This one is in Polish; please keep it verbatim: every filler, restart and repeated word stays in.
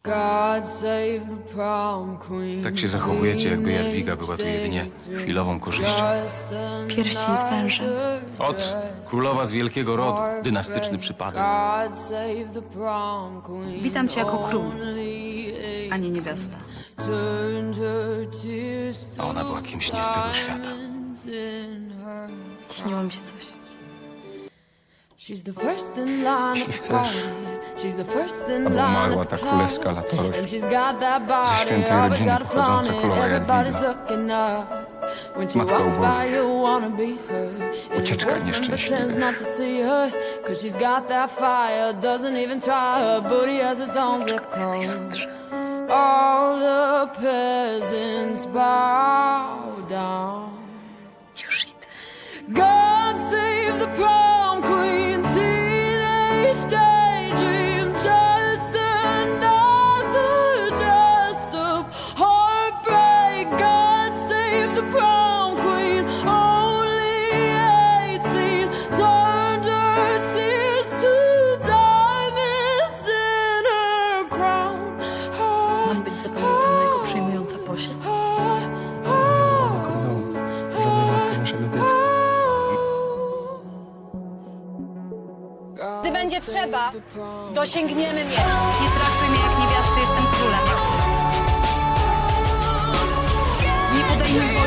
Tak się zachowujecie, jakby Jadwiga była tu jedynie chwilową korzyścią. Pierścień z wężem. Ot, królowa z wielkiego rodu, dynastyczny przypadek. Witam cię jako król, a nie niewiasta. A ona była kimś nie z tego świata. Śniło mi się coś. Jeśli chcesz, aby umarła ta królewska latorość, ze świętej rodziny pochodząca królowa Jadwiga. Matka ubożych, ucieczka nieszczęśliwych. Najsłodsze. Już idę. God save the prom queen, teenage daydream, just another dust up heartbreak. God save the prom queen, only eighteen, turned her tears to diamonds in her crown. Mam być zapamiętana jako przyjmująca posię. Gdy będzie trzeba, dosięgniemy miecza. Nie traktuj mnie jak niewiasty, jestem królem jak ty. Nie podejmuj